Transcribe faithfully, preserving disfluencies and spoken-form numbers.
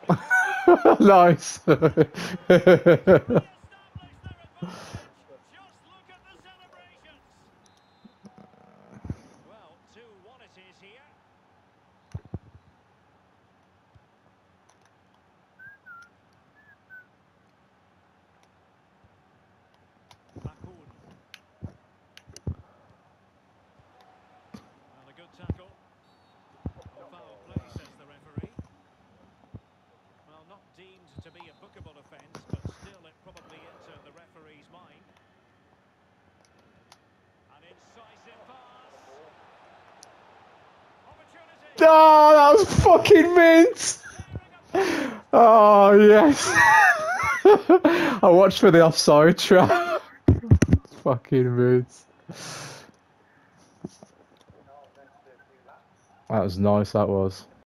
Nice. Well, two one it is here. Bakun. And a good tackle. No foul play, says the referee. Well, not deemed to be a bookable offence, but still it probably entered the referee's mind. An incisive pass. Opportunity. Oh, that was fucking mint. Oh, yes. I watched for the offside trap. Fucking mint. That was nice, that was.